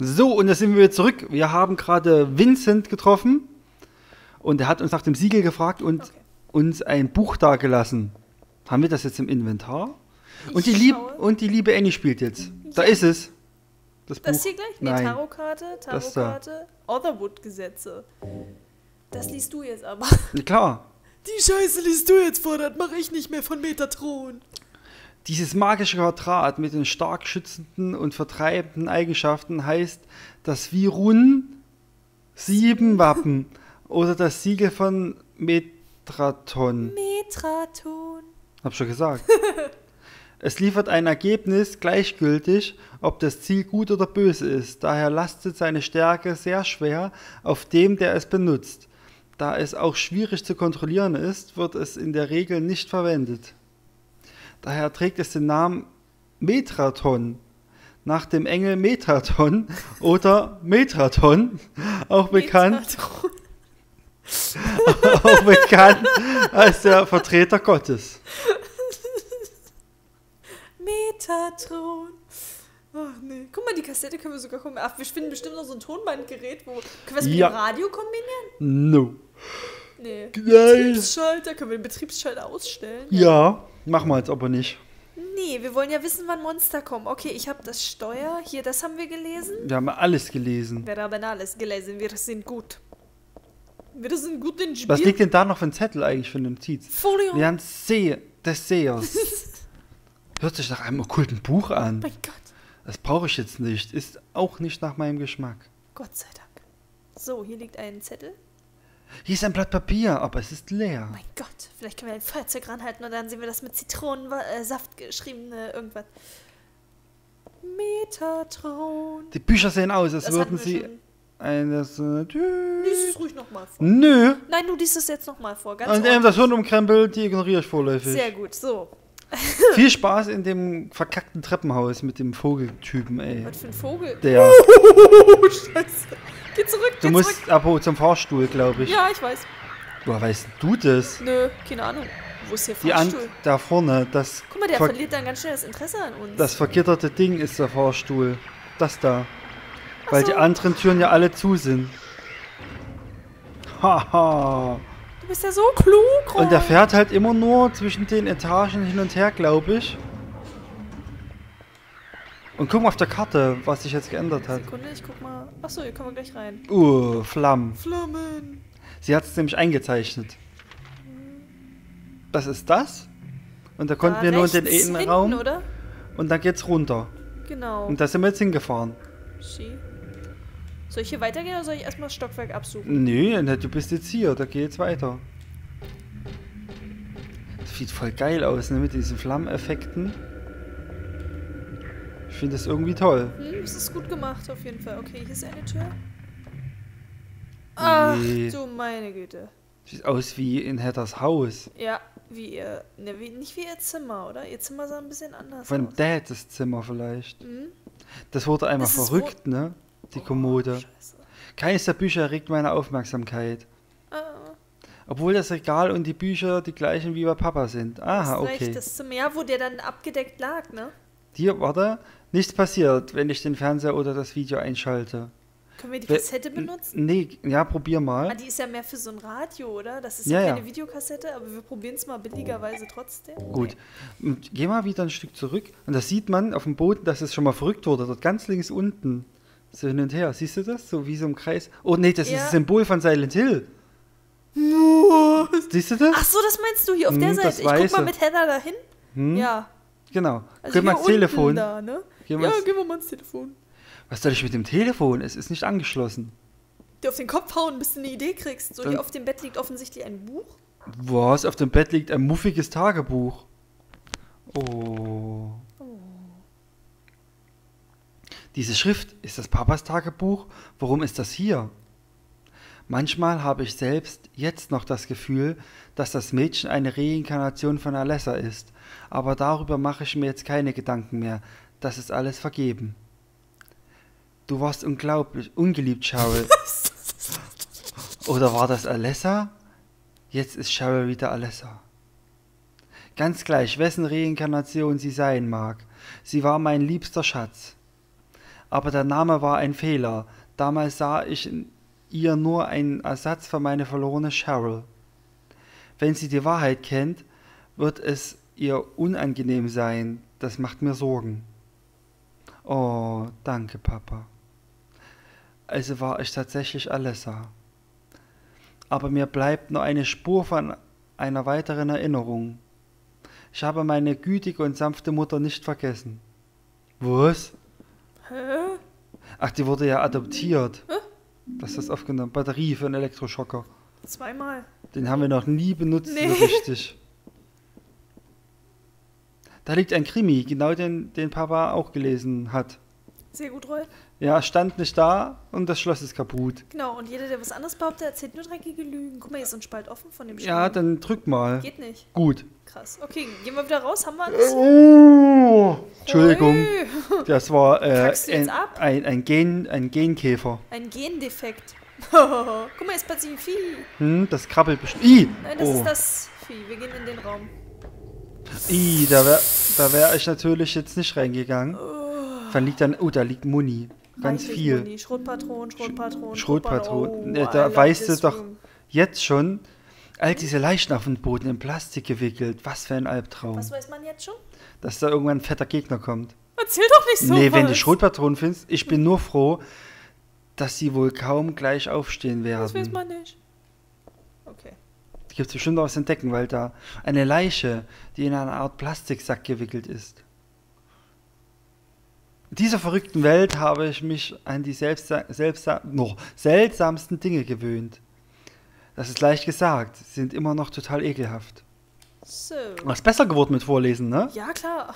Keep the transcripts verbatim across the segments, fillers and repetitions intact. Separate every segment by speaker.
Speaker 1: So, und da sind wir zurück. Wir haben gerade Vincent getroffen und er hat uns nach dem Siegel gefragt und okay. uns ein Buch dagelassen. Haben wir das jetzt im Inventar? Und die, Lieb und die liebe Annie spielt jetzt. Ja. Da ist es. Das,
Speaker 2: das
Speaker 1: Buch.
Speaker 2: hier gleich? Nee,
Speaker 1: Nein.
Speaker 2: Tarotkarte, Tarotkarte, Otherwood-Gesetze. Das liest du jetzt aber.
Speaker 1: Ja, klar.
Speaker 2: Die Scheiße liest du jetzt vor, das mache ich nicht mehr von Metatron.
Speaker 1: Dieses magische Quadrat mit den stark schützenden und vertreibenden Eigenschaften heißt das Virun sieben Wappen oder das Siegel von Metraton.
Speaker 2: Metraton.
Speaker 1: Hab schon gesagt. Es liefert ein Ergebnis gleichgültig, ob das Ziel gut oder böse ist. Daher lastet seine Stärke sehr schwer auf dem, der es benutzt. Da es auch schwierig zu kontrollieren ist, wird es in der Regel nicht verwendet. Daher trägt es den Namen Metraton, nach dem Engel Metatron oder Metraton, auch bekannt, auch bekannt als der Vertreter Gottes.
Speaker 2: Metatron. Ach nee. Guck mal, die Kassette können wir sogar kombinieren. Ach, wir finden bestimmt noch so ein Tonbandgerät, wo. Können wir das mit
Speaker 1: ja.
Speaker 2: dem Radio kombinieren?
Speaker 1: No.
Speaker 2: Nee.
Speaker 1: Nein.
Speaker 2: Betriebsschalter, können wir den Betriebsschalter ausstellen?
Speaker 1: Ja, ja, machen wir jetzt aber nicht.
Speaker 2: Nee, wir wollen ja wissen, wann Monster kommen. Okay, ich habe das Steuer. Hier, das haben wir gelesen.
Speaker 1: Wir haben alles gelesen.
Speaker 2: Wir haben alles gelesen. Wir sind gut. Wir sind gut in Spiel.
Speaker 1: Was liegt denn da noch für ein Zettel eigentlich für eine Notiz?
Speaker 2: Folio.
Speaker 1: Wir haben See des Sehers. Hört sich nach einem okkulten Buch an.
Speaker 2: Mein Gott.
Speaker 1: Das brauche ich jetzt nicht. Ist auch nicht nach meinem Geschmack.
Speaker 2: Gott sei Dank. So, hier liegt ein Zettel.
Speaker 1: Hier ist ein Blatt Papier, aber es ist leer.
Speaker 2: Mein Gott, vielleicht können wir ein Feuerzeug ranhalten und dann sehen wir das mit Zitronensaft geschriebene irgendwas. Metatron.
Speaker 1: Die Bücher sehen aus, als
Speaker 2: Das
Speaker 1: würden
Speaker 2: hatten wir
Speaker 1: sie
Speaker 2: schon.
Speaker 1: eine... So
Speaker 2: Lies es ruhig nochmal vor.
Speaker 1: Nö.
Speaker 2: Nein, du liest es jetzt nochmal vor. Ganz
Speaker 1: Und eben das Hirn umkrempelt, die ignoriere ich vorläufig.
Speaker 2: Sehr gut, so.
Speaker 1: Viel Spaß in dem verkackten Treppenhaus mit dem Vogeltypen, ey.
Speaker 2: Was für ein Vogel?
Speaker 1: Der.
Speaker 2: Oh, Scheiße. Geh zurück, geh
Speaker 1: Du musst
Speaker 2: zurück.
Speaker 1: aber zum Fahrstuhl, glaube ich.
Speaker 2: Ja, ich weiß.
Speaker 1: Woher weißt du das?
Speaker 2: Nö, keine Ahnung. Wo ist hier
Speaker 1: Die An
Speaker 2: Fahrstuhl?
Speaker 1: da vorne, das...
Speaker 2: Guck mal, der
Speaker 1: ver
Speaker 2: verliert dann ganz schnell das Interesse an uns.
Speaker 1: Das vergitterte Ding ist der Fahrstuhl. Das da.
Speaker 2: Ach
Speaker 1: Weil
Speaker 2: so.
Speaker 1: die anderen Türen ja alle zu sind. Haha.
Speaker 2: Du bist ja so klug, Ron.
Speaker 1: Und der fährt halt immer nur zwischen den Etagen hin und her, glaube ich. Und guck mal auf der Karte, was sich jetzt geändert hat.
Speaker 2: Sekunde, ich guck mal. Achso, hier kommen wir gleich rein.
Speaker 1: Uh, Flammen.
Speaker 2: Flammen.
Speaker 1: Sie hat es nämlich eingezeichnet. Das ist das. Und da konnten
Speaker 2: Da
Speaker 1: wir nur in den
Speaker 2: rechts
Speaker 1: Innenraum.
Speaker 2: hinten, oder?
Speaker 1: Und dann geht's runter.
Speaker 2: Genau.
Speaker 1: Und da sind wir jetzt hingefahren.
Speaker 2: Ski. Soll ich hier weitergehen oder soll ich erstmal das Stockwerk absuchen?
Speaker 1: Nö, ne, du bist jetzt hier, da geht's weiter. Das sieht voll geil aus, ne, mit diesen Flammeneffekten. Ich finde das irgendwie toll.
Speaker 2: Hm, es ist gut gemacht auf jeden Fall. Okay, hier ist eine Tür. Ach
Speaker 1: Nee.
Speaker 2: du meine Güte.
Speaker 1: Sieht aus wie in Hedders Haus.
Speaker 2: Ja, wie ihr. Ne, wie, nicht wie ihr Zimmer, oder? Ihr Zimmer sah ein bisschen anders
Speaker 1: Von
Speaker 2: aus.
Speaker 1: Dad das Zimmer vielleicht.
Speaker 2: Hm?
Speaker 1: Das wurde einmal
Speaker 2: Das ist
Speaker 1: verrückt, ne? Die Kommode.
Speaker 2: Scheiße.
Speaker 1: Keines der Bücher erregt meine Aufmerksamkeit.
Speaker 2: Ah,
Speaker 1: Obwohl das Regal und die Bücher die gleichen wie bei Papa sind. Aha,
Speaker 2: hast
Speaker 1: okay.
Speaker 2: recht, das Zimmer, ja, wo der dann abgedeckt lag, ne?
Speaker 1: Hier, warte. Nichts passiert, wenn ich den Fernseher oder das Video einschalte.
Speaker 2: Können wir die
Speaker 1: We-
Speaker 2: Kassette benutzen?
Speaker 1: Nee, ja, probier
Speaker 2: Ah,
Speaker 1: mal.
Speaker 2: die ist ja mehr für so ein Radio, oder? Das ist
Speaker 1: Ja,
Speaker 2: ja
Speaker 1: ja.
Speaker 2: keine Videokassette, aber wir probieren es mal billigerweise trotzdem.
Speaker 1: Gut. Und geh mal wieder ein Stück zurück. Und da sieht man auf dem Boden, dass es schon mal verrückt wurde. Dort ganz links unten. So hin und her. Siehst du das? So wie so im Kreis. Oh nee, das ist
Speaker 2: Ja.
Speaker 1: das Symbol von Silent Hill.
Speaker 2: Was?
Speaker 1: Siehst du das?
Speaker 2: Ach so, das meinst du hier auf
Speaker 1: Hm,
Speaker 2: der
Speaker 1: das
Speaker 2: Seite. Ich guck
Speaker 1: Weiße.
Speaker 2: mal mit Heather dahin.
Speaker 1: Hm?
Speaker 2: Ja.
Speaker 1: Genau.
Speaker 2: Also
Speaker 1: Geh mal
Speaker 2: hier
Speaker 1: ans Telefon.
Speaker 2: unten da, ne?
Speaker 1: Geh mal
Speaker 2: Ja,
Speaker 1: ans-
Speaker 2: gehen wir mal ins Telefon.
Speaker 1: Was soll ich mit dem Telefon? Es ist nicht angeschlossen.
Speaker 2: Dir auf den Kopf hauen, bis du eine Idee kriegst. So,
Speaker 1: Dann-
Speaker 2: hier auf dem Bett liegt offensichtlich ein Buch.
Speaker 1: Was? Auf dem Bett liegt ein muffiges Tagebuch. Oh. Diese Schrift, ist das Papas Tagebuch? Warum ist das hier? Manchmal habe ich selbst jetzt noch das Gefühl, dass das Mädchen eine Reinkarnation von Alessa ist. Aber darüber mache ich mir jetzt keine Gedanken mehr. Das ist alles vergeben. Du warst unglaublich, ungeliebt, Cheryl. Oder war das Alessa? Jetzt ist Cheryl wieder Alessa. Ganz gleich, wessen Reinkarnation sie sein mag. Sie war mein liebster Schatz. Aber der Name war ein Fehler. Damals sah ich in ihr nur einen Ersatz für meine verlorene Cheryl. Wenn sie die Wahrheit kennt, wird es ihr unangenehm sein. Das macht mir Sorgen. Oh, danke, Papa. Also war ich tatsächlich Alessa. Aber mir bleibt nur eine Spur von einer weiteren Erinnerung. Ich habe meine gütige und sanfte Mutter nicht vergessen. Was?
Speaker 2: Hä?
Speaker 1: Ach, die wurde ja adoptiert.
Speaker 2: Hä?
Speaker 1: Das ist das aufgenommen. Batterie für einen Elektroschocker.
Speaker 2: Zweimal.
Speaker 1: Den haben wir noch nie benutzt,
Speaker 2: Nee.
Speaker 1: so richtig. Da liegt ein Krimi, genau den, den Papa auch gelesen hat.
Speaker 2: Sehr gut, Roy.
Speaker 1: Ja, stand nicht da und das Schloss ist kaputt.
Speaker 2: Genau, und jeder, der was anderes behauptet, erzählt nur dreckige Lügen. Guck mal, hier ist so ein Spalt offen von dem Schrank.
Speaker 1: Ja, dann drück mal.
Speaker 2: Geht nicht.
Speaker 1: Gut.
Speaker 2: Krass. Okay, gehen wir wieder raus. Haben wir alles?
Speaker 1: Oh, Entschuldigung,
Speaker 2: Ui.
Speaker 1: das war äh,
Speaker 2: Kackst du jetzt
Speaker 1: ein,
Speaker 2: ab?
Speaker 1: ein, ein, Gen, ein Genkäfer.
Speaker 2: Ein Gendefekt. Guck mal, jetzt passiert ein Vieh.
Speaker 1: Hm, das krabbelt bestimmt. Ih,
Speaker 2: Nein, das
Speaker 1: oh.
Speaker 2: ist das Vieh. Wir gehen in den Raum.
Speaker 1: Ih, da wäre da wär ich natürlich jetzt nicht reingegangen. Dann liegt dann, oh, da liegt Muni. Ganz
Speaker 2: Reichlich
Speaker 1: viel.
Speaker 2: Muni. Schrotpatronen, Schrotpatronen,
Speaker 1: Schrotpatronen.
Speaker 2: Oh,
Speaker 1: Ja, da
Speaker 2: Alter,
Speaker 1: weißt du
Speaker 2: das
Speaker 1: doch
Speaker 2: Ding.
Speaker 1: jetzt schon, all diese Leichen auf dem Boden in Plastik gewickelt. Was für ein Albtraum.
Speaker 2: Was weiß man jetzt schon?
Speaker 1: Dass da irgendwann ein fetter Gegner kommt.
Speaker 2: Erzähl doch nicht so.
Speaker 1: Nee, wenn du
Speaker 2: was.
Speaker 1: Schrotpatronen findest, ich bin nur froh, dass sie wohl kaum gleich aufstehen
Speaker 2: Das weiß
Speaker 1: werden.
Speaker 2: man nicht. Okay.
Speaker 1: Da gibt es bestimmt noch was zu entdecken, weil da eine Leiche, die in einer Art Plastiksack gewickelt ist. In dieser verrückten Welt habe ich mich an die selbst, selbst, noch seltsamsten Dinge gewöhnt. Das ist leicht gesagt, sie sind immer noch total ekelhaft.
Speaker 2: So.
Speaker 1: Aber ist besser geworden mit Vorlesen, ne?
Speaker 2: Ja, klar.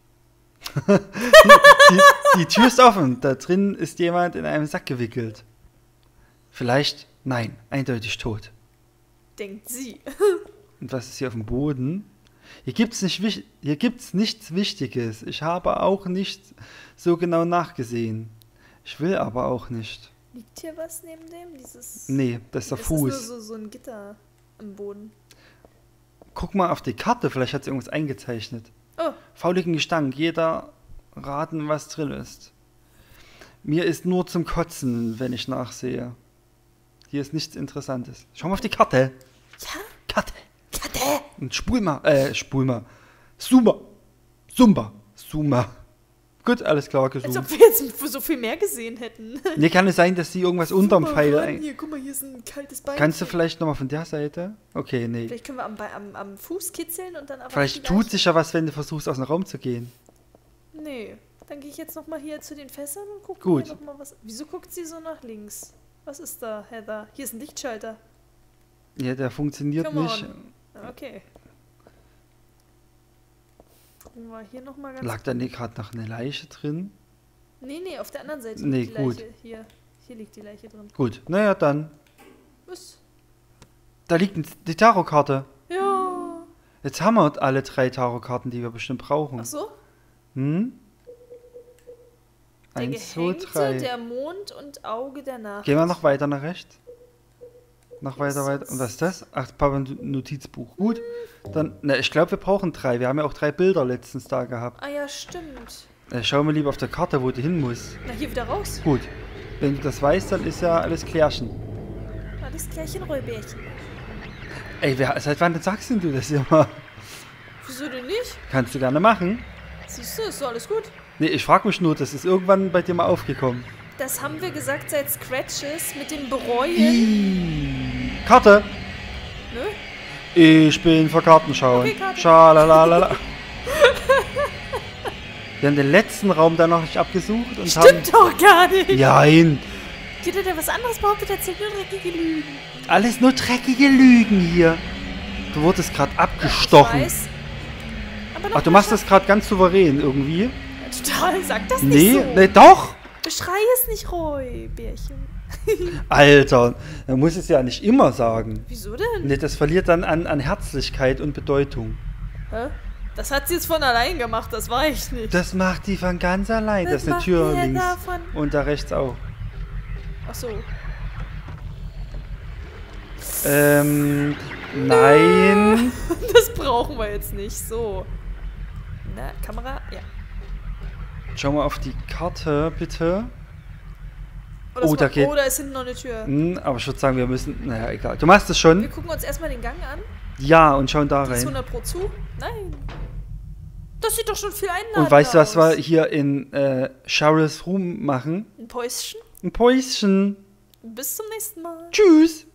Speaker 1: Die, die Tür ist offen, da drin ist jemand in einem Sack gewickelt. Vielleicht, nein, eindeutig tot.
Speaker 2: Denkt sie.
Speaker 1: Und was ist hier auf dem Boden? Hier gibt's nicht, wich- hier gibt's nichts Wichtiges. Ich habe auch nicht so genau nachgesehen. Ich will aber auch nicht.
Speaker 2: Liegt hier was neben dem? Dieses.
Speaker 1: Nee, das ist der
Speaker 2: Das ist nur
Speaker 1: Fuß.
Speaker 2: so, so ein Gitter am Boden.
Speaker 1: Guck mal auf die Karte, vielleicht hat sie irgendwas eingezeichnet.
Speaker 2: Oh,
Speaker 1: Fauligen Gestank, jeder raten, was drin ist. Mir ist nur zum Kotzen, wenn ich nachsehe. Hier ist nichts Interessantes. Schau mal auf die Karte.
Speaker 2: ja?
Speaker 1: Karte.
Speaker 2: Karte!
Speaker 1: Und spul mal, äh, spul mal. Zuma. Zumba. Zuma. Gut, alles klar,
Speaker 2: Als
Speaker 1: gesummt.
Speaker 2: ob wir jetzt so viel mehr gesehen hätten.
Speaker 1: Nee, kann es sein, dass sie irgendwas unterm
Speaker 2: Super,
Speaker 1: Pfeil...
Speaker 2: Mann,
Speaker 1: Ein
Speaker 2: hier, guck mal, hier ist ein kaltes Bein.
Speaker 1: Kannst du vielleicht nochmal von der Seite? Okay, nee.
Speaker 2: Vielleicht können wir am, Be- am, am Fuß kitzeln und dann aber.
Speaker 1: Vielleicht tut sich ja was, wenn du versuchst, aus dem Raum zu gehen.
Speaker 2: Nee. Dann gehe ich jetzt nochmal hier zu den Fässern und gucke
Speaker 1: Gut.
Speaker 2: mir nochmal was. Wieso guckt sie so nach links? Was ist da, Heather? Hier ist ein Lichtschalter.
Speaker 1: Ja, der funktioniert
Speaker 2: Come
Speaker 1: nicht.
Speaker 2: on. Okay. Gucken wir hier nochmal ganz.
Speaker 1: Lag da nicht gerade noch eine Leiche drin?
Speaker 2: Nee, nee, auf der anderen Seite
Speaker 1: Nee,
Speaker 2: liegt die
Speaker 1: gut.
Speaker 2: Leiche. Hier. Hier liegt die Leiche drin.
Speaker 1: Gut, naja, dann.
Speaker 2: Was?
Speaker 1: Da liegt ein- die Tarotkarte.
Speaker 2: Ja.
Speaker 1: Jetzt haben wir alle drei Tarotkarten, die wir bestimmt brauchen.
Speaker 2: Ach so?
Speaker 1: Hm?
Speaker 2: Der
Speaker 1: Eins, zwei,
Speaker 2: Gehängte,
Speaker 1: drei.
Speaker 2: der Mond und Auge der Nacht.
Speaker 1: Gehen wir noch weiter nach rechts? Noch weiter,
Speaker 2: Was
Speaker 1: weiter. Und was
Speaker 2: ist-
Speaker 1: ist das? Ach, Papa, ein Notizbuch. Gut. Dann, na, ich glaube, wir brauchen drei. Wir haben ja auch drei Bilder letztens da gehabt.
Speaker 2: Ah ja, stimmt.
Speaker 1: Äh, schau mal lieber auf der Karte, wo du hin musst.
Speaker 2: Na, hier wieder raus.
Speaker 1: Gut. Wenn du das weißt, dann ist ja alles klärchen.
Speaker 2: Alles Klärchen, Rollbärchen.
Speaker 1: Ey, wer, seit wann sagst denn du das immer?
Speaker 2: Wieso denn nicht?
Speaker 1: Kannst du gerne machen.
Speaker 2: Siehst du, ist doch alles gut.
Speaker 1: Nee, ich frage mich nur, das ist irgendwann bei dir mal aufgekommen.
Speaker 2: Das haben wir gesagt seit Scratches mit dem Bereuen.
Speaker 1: Ih, Karte.
Speaker 2: Nö?
Speaker 1: Ich bin für Kartenschauen.
Speaker 2: Okay, Karte.
Speaker 1: Schalalalala. Wir haben den letzten Raum dann noch nicht abgesucht und haben...
Speaker 2: Stimmt doch gar nicht.
Speaker 1: Nein,
Speaker 2: Jeder, der was anderes behauptet, erzählt nur dreckige Lügen.
Speaker 1: alles nur dreckige Lügen hier. Du wurdest gerade abgestochen.
Speaker 2: Ich weiß. Aber
Speaker 1: Ach, du machst das gerade ganz souverän irgendwie.
Speaker 2: das total. Sag das
Speaker 1: Nee,
Speaker 2: nicht so.
Speaker 1: nee, doch.
Speaker 2: Beschrei es nicht, Roy, Bärchen.
Speaker 1: Alter, man muss es ja nicht immer sagen.
Speaker 2: Wieso denn?
Speaker 1: Nee, das verliert dann an, an Herzlichkeit und Bedeutung.
Speaker 2: Hä? Das hat sie jetzt von allein gemacht, das war ich nicht.
Speaker 1: Das macht die von ganz allein.
Speaker 2: Das
Speaker 1: Das ist eine
Speaker 2: macht
Speaker 1: Tür
Speaker 2: die
Speaker 1: links
Speaker 2: davon.
Speaker 1: und da rechts auch.
Speaker 2: Ach so.
Speaker 1: Ähm, nein.
Speaker 2: Das brauchen wir jetzt nicht. So. Na, Kamera? Ja.
Speaker 1: Schau mal auf die Karte, bitte.
Speaker 2: Oh, das
Speaker 1: Oh, da
Speaker 2: war,
Speaker 1: geht-
Speaker 2: oh, da ist hinten noch eine Tür.
Speaker 1: Hm, aber ich würde sagen, wir müssen... Naja, egal. Du machst es
Speaker 2: Wir
Speaker 1: schon?
Speaker 2: gucken uns erstmal den Gang an.
Speaker 1: Ja, und schauen da
Speaker 2: Die ist
Speaker 1: rein.
Speaker 2: hundert Pro zu. Nein. Das sieht doch schon viel einladender
Speaker 1: Und weißt du, was wir
Speaker 2: aus.
Speaker 1: hier in äh, Cheryls Room machen?
Speaker 2: Ein Päuschen.
Speaker 1: Ein Päuschen.
Speaker 2: Bis zum nächsten Mal.
Speaker 1: Tschüss.